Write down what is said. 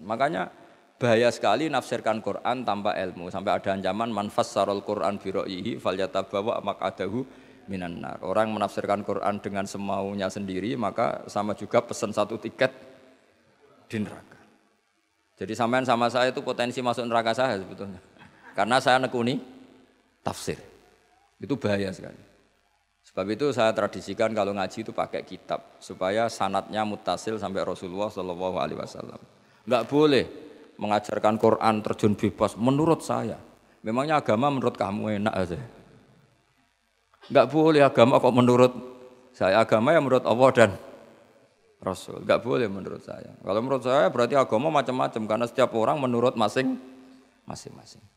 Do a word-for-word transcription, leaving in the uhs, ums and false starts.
Makanya bahaya sekali nafsirkan Quran tanpa ilmu. Sampai ada ancaman man fassarul Quran bi ra'yihi falyatabawa maq'adahu minan nar. Orang menafsirkan Quran dengan semaunya sendiri maka sama juga pesan satu tiket di neraka. Jadi sampean sama saya itu potensi masuk neraka saya sebetulnya. Karena saya nekuni tafsir. Itu bahaya sekali. Sebab itu saya tradisikan kalau ngaji itu pakai kitab supaya sanadnya mutasil sampai Rasulullah shallallahu alaihi wasallam. Enggak boleh mengajarkan Quran terjun bebas menurut saya. Memangnya agama menurut kamu enak aja. Enggak boleh agama kok menurut saya. Agama yang menurut Allah dan Rasul. Enggak boleh menurut saya. Kalau menurut saya berarti agama macam-macam karena setiap orang menurut masing masing-masing.